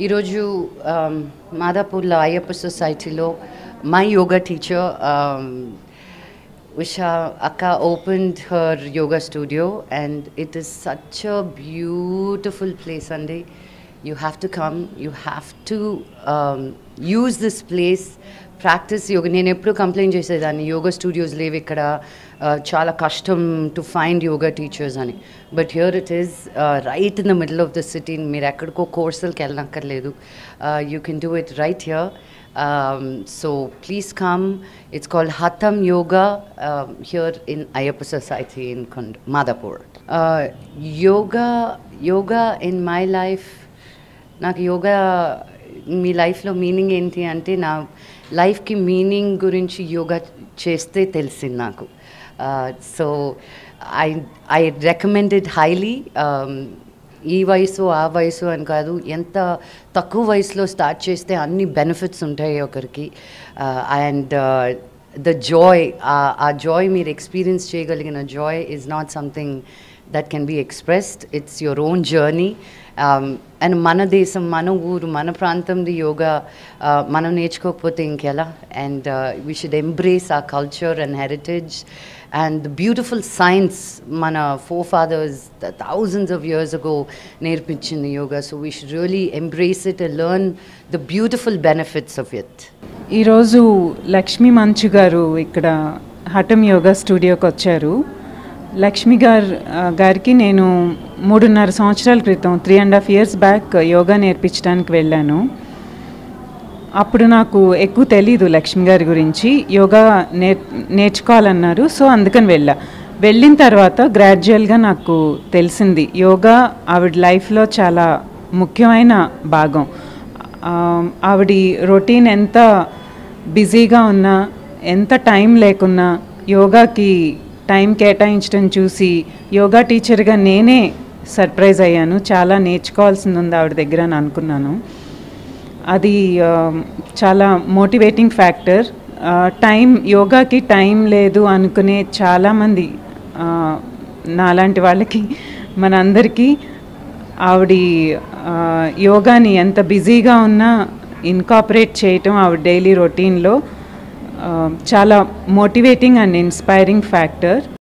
ఈరోజు మాదాపూర్లో అయ్యప్ప సొసైటీలో my yoga teacher Usha Akka opened her yoga studio, and it is such a beautiful place, Andy. You have to come, you have to use this place, practice yoga. నేను ఎప్పుడు complaint చేసేదాన్ని yoga studios లేవు ఇక్కడ, చాలా కష్టం to find yoga teachers అని. But here it is right in the middle of the city. మీరు ఎక్కడికో కోర్సులకి వెళ్ళనక్కర్లేదు. You can do it right here. So please come. It's called Hatam Yoga here in Ayyappa Society in Madapur. Yoga in my life, నాకు యోగా మీ లైఫ్లో meaning ఏంటి అంటే, నా లైఫ్కి మీనింగ్ గురించి యోగా చేస్తే తెలిసింది నాకు. So I recommend it highly. ఈ వయసు ఆ వయసు అని కాదు, ఎంత తక్కువ వయసులో స్టార్ట్ చేస్తే అన్ని బెనిఫిట్స్ ఉంటాయి ఒకరికి. అండ్ ద జాయ్, ఆ జాయ్ మీరు ఎక్స్పీరియన్స్ చేయగలిగిన joy is not something that can be expressed. It's your own journey. And మన దేశం, మన ఊరు, మన ప్రాంతంది యోగా మనం నేర్చుకోకపోతే ఇంకెలా? అండ్ వీ షుడ్ ఎంబ్రేస్ ఆ culture and heritage and the beautiful science mana forefathers thousands of years ago nerpinchindi yoga. So we should really embrace it and learn the beautiful benefits of it. ee roju Lakshmi Manchu garu ikkada Hatam Yoga studio ku vacharu. Lakshmi gariki nenu 3.5 సంవత్సరాల క్రితం 3.5 years back yoga నేర్పించడానికి వెళ్ళాను. అప్పుడు నాకు ఎక్కువ తెలీదు లక్ష్మి గారి గురించి. యోగా నేర్చుకోవాలన్నారు, సో అందుకని వెళ్ళిన తర్వాత గ్రాడ్యువల్గా నాకు తెలిసింది యోగా ఆవిడ లైఫ్లో చాలా ముఖ్యమైన భాగం. ఆవిడ రొటీన్ ఎంత బిజీగా ఉన్నా, ఎంత టైం లేకున్నా యోగాకి టైం కేటాయించడం చూసి యోగా టీచర్గా నేనే సర్ప్రైజ్ అయ్యాను. చాలా నేర్చుకోవాల్సింది ఉంది ఆవిడ దగ్గర అని అనుకున్నాను. అది చాలా మోటివేటింగ్ ఫ్యాక్టర్. యోగాకి టైం లేదు అనుకునే చాలామంది నాలాంటి వాళ్ళకి, మనందరికీ ఆవిడ యోగాని ఎంత బిజీగా ఉన్నా ఇన్కాపరేట్ చేయటం ఆవిడ డైలీ రొటీన్లో చాలా మోటివేటింగ్ అండ్ ఇన్స్పైరింగ్ ఫ్యాక్టర్.